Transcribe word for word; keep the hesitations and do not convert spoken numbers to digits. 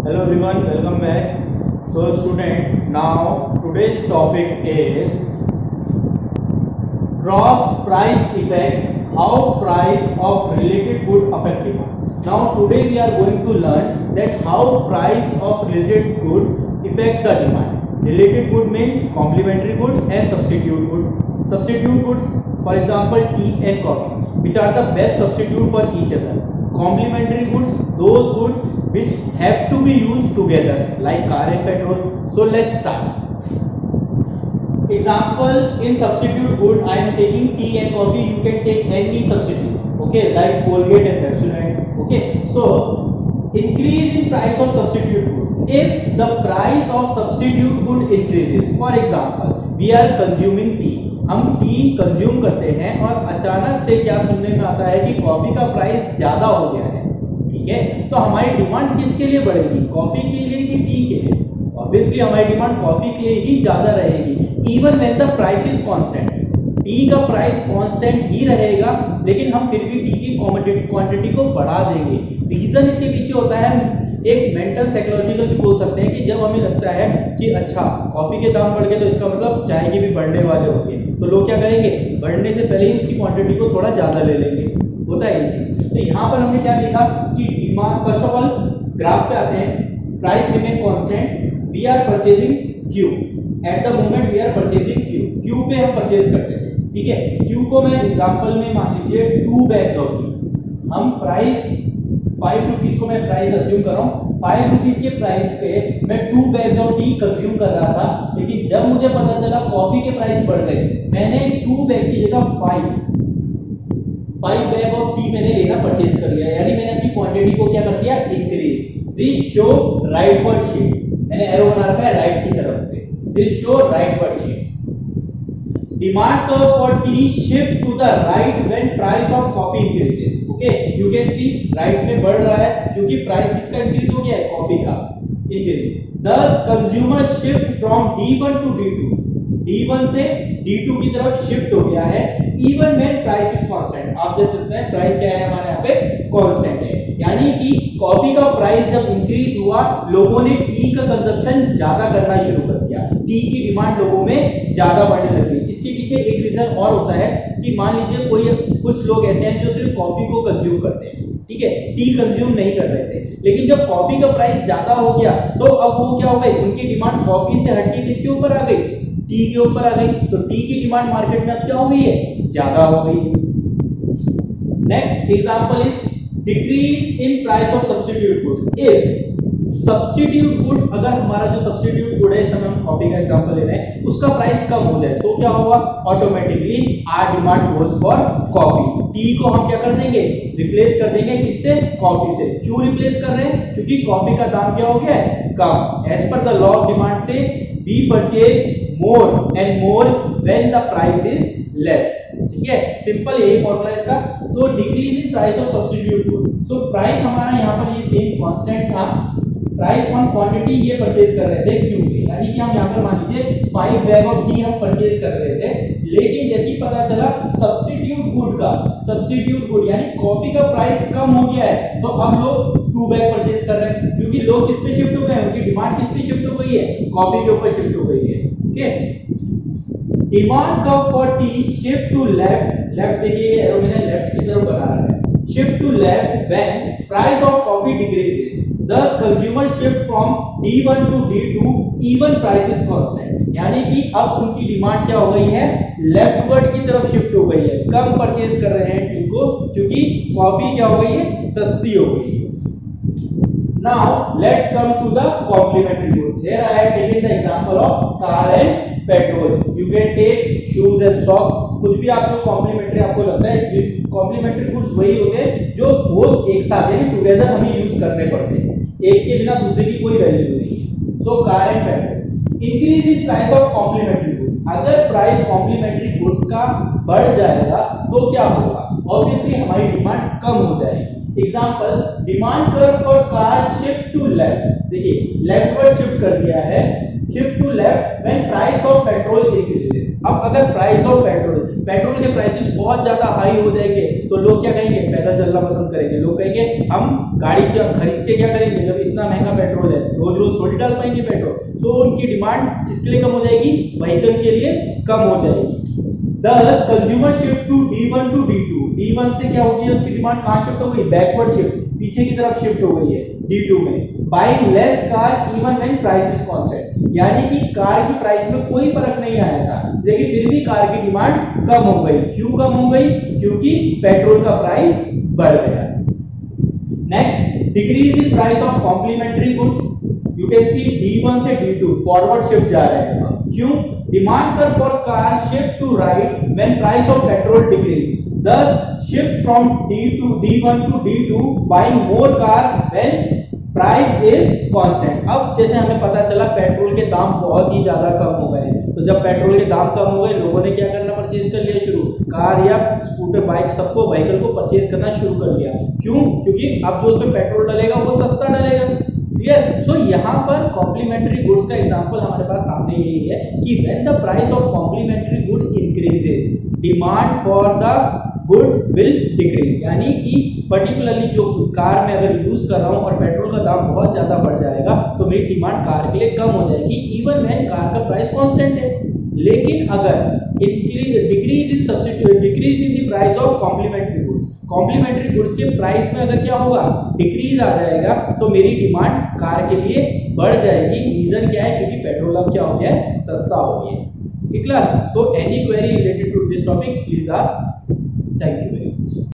Hello everyone, welcome back. So student, now today's topic is cross price effect, how price of related good affect demand. Now today we are going to learn that how price of related good affect the demand. Related good means complementary good and substitute good. Substitute goods, for example tea and coffee, which are the best substitute for each other. Complementary goods, those goods which have to be used together, like car and petrol. So let's start. Example, in substitute good I am taking tea and coffee. You can take any substitute, okay, like Colgate and Pepsodent. Okay, so increase in price of substitute food. If the price of substitute good increases, for example we are consuming tea, हम tea consume करते हैं और अचानक से क्या सुनने में आता है कि कॉफी का प्राइस ज्यादा हो गया है, ठीक है, तो हमारी डिमांड किसके लिए बढ़ेगी, कॉफी के लिए कि टी के लिए? ऑब्वियसली हमारी डिमांड कॉफी के लिए ही ज्यादा रहेगी, even when the price is constant. Tea का प्राइस कांस्टेंट ही रहेगा, लेकिन हम फिर भी टी की क्वांटिटी को बढ़ा देंगे. रीजन इसके पीछे होता है एक मेंटल साइकोलॉजिकल भी बोल सकते हैं कि जब हमें लगता है कि अच्छा कॉफी के दाम बढ़ गए तो इसका मतलब चाय के भी बढ़ने वाले होंगे, तो लोग क्या करेंगे, बढ़ने से पहले ही उसकी क्वांटिटी को थोड़ा ज्यादा ले लेंगे. होता है ये चीज. तो यहाँ पर हमने क्या देखा कि demand, first of all graph पे आते हैं, price remain constant, we are purchasing Q, at the moment we are purchasing Q, Q पे हम परचेज करते हैं, ठीक है. क्यू को मैं एग्जांपल में मान लीजिए टू बैग्स ऑफ टी, हम प्राइस फाइव रुपीज को मैं प्राइस अज्यूम कर रहा हूँ, फाइव रुपीज के प्राइस पे मैं two bags of tea consume कर रहा था, लेकिन जब मुझे पता चला कॉफी के प्राइस बढ़ गए, मैंने टू बैग की जगह five five bag of tea मैंने लेना परचेज कर लिया, यानी मैंने अपनी क्वांटिटी को क्या कर दिया, increase. This show rightward shift, मैंने एरो बना रखा है राइट की तरफ पे, this show rightward shift. Demand curve for tea shift to the right when price of coffee increases. Okay, you can see right में बढ़ रहा है क्योंकि प्राइस किसका इंक्रीज हो गया है, कॉफी का increase. Thus consumer shift from D one to D two, D one से डी टू की तरफ शिफ्ट हो गया है, even when price is constant. आप देख सकते हैं प्राइस क्या है हमारे यहाँ पे, कांस्टेंट है, यानी कि कॉफी का प्राइस जब इंक्रीज हुआ, लोगों ने टी का कंजप्शन ज्यादा करना शुरू कर दिया, टी की डिमांड लोगों में ज्यादा बढ़ने लगी. इसके पीछे एक रीजन और होता है कि मान लीजिए कोई कुछ लोग ऐसे हैं जो सिर्फ कॉफी को कंज्यूम करते हैं, ठीक है, टी कंज्यूम नहीं कर रहे थे, लेकिन जब कॉफी का प्राइस ज्यादा हो गया तो अब वो क्या हो गई, उनकी डिमांड कॉफी से हटके किसके ऊपर आ गई, टी के ऊपर आ गई. तो टी की डिमांड मार्केट में अब क्या हो गई है, ज्यादा हो गई. Next example is decrease in price of substitute good. If substitute good, अगर हमारा जो सब्स्टिट्यूट गुड है, इस समय हम कॉफी का एग्जांपल ले रहे हैं, उसका प्राइस कम हो जाए तो क्या होगा, automatically our demand goes for coffee. Tea को हम क्या कर देंगे, रिप्लेस कर देंगे किससे, कॉफी से. क्यों रिप्लेस कर रहे हैं, क्योंकि कॉफी का दाम क्या हो गया है, कम. As per the law of demand से we purchase more and more when the price is less. ठीक है, सिंपल यही फॉर्मूला इसका. तो decrease in price of substitute good, so price हमारा यहाँ पर ये सेम कांस्टेंट था, प्राइस हम क्वांटिटी ये परचेज कर रहे थे क्यू के, यानी कि हम यहाँ पर मान लीजिए फाइव बैग ऑफ टी हम परचेज कर रहे थे, लेकिन जैसे ही पता चला सब्स्टिट्यूट गुड का, सब्स्टिट्यूट गुड यानी कॉफी का प्राइस कम हो गया है, तो अब लोग टू बैग परचेज कर रहे हैं, क्योंकि लोग किस पे शिफ्ट हो गए, उनकी डिमांड किस पे शिफ्ट हो गई है, कॉफी के ऊपर शिफ्ट हो गई है. Okay, demand curve for tea shift to left, left देखिए एरो मैंने लेफ्ट की तरफ बना रहा है, shift to left when price of coffee decreases. Thus consumer shift from D one to D two even price is constant, यानी कि अब उनकी डिमांड क्या हो गई है, लेफ्टवर्ड की तरफ शिफ्ट हो गई है, कम परचेज कर रहे हैं टी को, क्योंकि कॉफी क्या हो गई है, सस्ती हो गई है. Now let's come to the complementary goods. Here I have taken the example of car and petrol. You can take shoes and socks. कुछ भी आप जो कॉम्प्लीमेंट्री आपको लगता है, कॉम्प्लीमेंट्री गुड्स वही होते हैं जो बोथ एक साथ यानी टुगेदर हमें यूज करने पड़ते हैं, एक के बिना दूसरे की कोई वैल्यू नहीं है. So car and petrol. Increase in price of complementary goods, अगर प्राइस कॉम्प्लीमेंट्री गुड्स का बढ़ जाएगा तो क्या होगा, ऑब्वियसली हमारी डिमांड कम हो जाएगी. Example, demand curve for car shift to left, देखिए लेफ्टवर्ड शिफ्ट कर दिया है, shift to left when price of petrol increases. अब अगर प्राइस ऑफ पेट्रोल, पेट्रोल के प्राइसेस बहुत ज्यादा हाई हो जाएंगे तो लोग क्या कहेंगे, पैदल चलना पसंद करेंगे. लोग कहेंगे हम गाड़ी क्या खरीद के क्या करेंगे, जब इतना महंगा पेट्रोल है रोज रोज थोड़ी डाल पाएंगे पेट्रोल, सो उनकी डिमांड इसके लिए कम हो जाएगी, व्हीकल के लिए कम हो जाएगी। Thus consumer shift to D one to D two, D one से क्या हो गई, उसकी डिमांड कहाँ शिफ्ट हो गई, बैकवर्ड शिफ्ट, पीछे की तरफ शिफ्ट हो गई है D two में। Buying less car even when price is constant, यानी कि कार की प्राइस में कोई फर्क नहीं आया था, लेकिन फिर भी कार की डिमांड कम हो गई। क्यों कम हो गई, क्योंकि पेट्रोल का प्राइस बढ़ गया। Next, decrease in price of complementary goods, you can see D one से D two फॉरवर्ड शिफ्ट जा रहे हैं। क्यों, डिमांड पर for car shift to right when price of petrol decrease, thus shift from D to D one to D two buying more car when price is constant. अब जैसे हमें पता चला पेट्रोल के दाम बहुत ही ज्यादा कम हो गए, तो जब पेट्रोल के दाम कम हो गए, लोगों ने क्या करना, परचेज कर लिया शुरू, कार या स्कूटर बाइक सबको व्हीकल को परचेज करना शुरू कर लिया। क्यों, क्योंकि अब जो उसमें पेट्रोल डलेगा वो सस्ता डलेगा। क्लियर। सो यहाँ पर कॉम्प्लीमेंट्री गुड्स का एग्जांपल हमारे पास सामने यही है कि when the price of complementary good increases, demand for the good will decrease, यानी कि पर्टिकुलरली जो कार में अगर यूज कर रहा हूं और पेट्रोल का दाम बहुत ज्यादा बढ़ जाएगा तो मेरी डिमांड कार के लिए कम हो जाएगी, इवन व्हेन कार का प्राइस कांस्टेंट है। लेकिन अगर increase decrease in substitute decrease in the price of complementary goods, complementary goods के प्राइस में अगर क्या होगा, डिक्रीज आ जाएगा, तो मेरी डिमांड कार के लिए बढ़ जाएगी। रीजन क्या है, क्योंकि पेट्रोल अब क्या हो गया है, सस्ता हो गया है। ठीक class. So any query related to this topic please ask. Thank you very much.